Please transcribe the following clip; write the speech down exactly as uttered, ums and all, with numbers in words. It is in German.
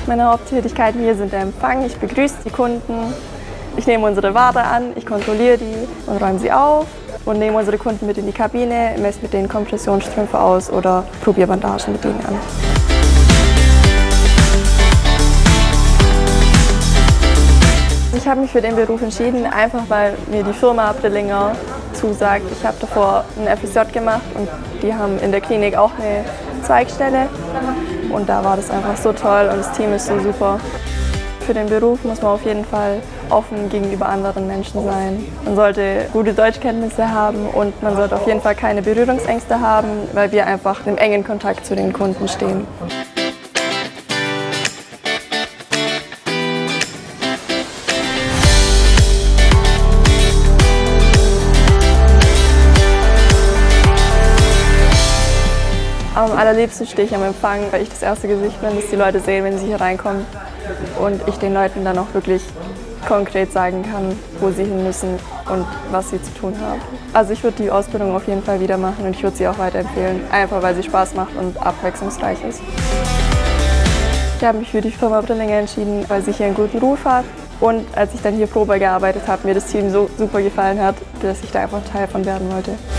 Meine Haupttätigkeiten hier sind der Empfang. Ich begrüße die Kunden, ich nehme unsere Ware an, ich kontrolliere die und räume sie auf und nehme unsere Kunden mit in die Kabine, messe mit denen Kompressionsstrümpfe aus oder probiere Bandagen mit denen an. Ich habe mich für den Beruf entschieden, einfach weil mir die Firma Brillinger zusagt. Ich habe davor ein F S J gemacht und die haben in der Klinik auch eine Zweigstelle und da war das einfach so toll und das Team ist so super. Für den Beruf muss man auf jeden Fall offen gegenüber anderen Menschen sein. Man sollte gute Deutschkenntnisse haben und man sollte auf jeden Fall keine Berührungsängste haben, weil wir einfach im engen Kontakt zu den Kunden stehen. Am allerliebsten stehe ich am Empfang, weil ich das erste Gesicht bin, das die Leute sehen, wenn sie hier reinkommen. Und ich den Leuten dann auch wirklich konkret sagen kann, wo sie hin müssen und was sie zu tun haben. Also ich würde die Ausbildung auf jeden Fall wieder machen und ich würde sie auch weiterempfehlen, einfach weil sie Spaß macht und abwechslungsreich ist. Ich habe mich für die Firma Brillinger entschieden, weil sie hier einen guten Ruf hat. Und als ich dann hier Probe gearbeitet habe, mir das Team so super gefallen hat, dass ich da einfach Teil von werden wollte.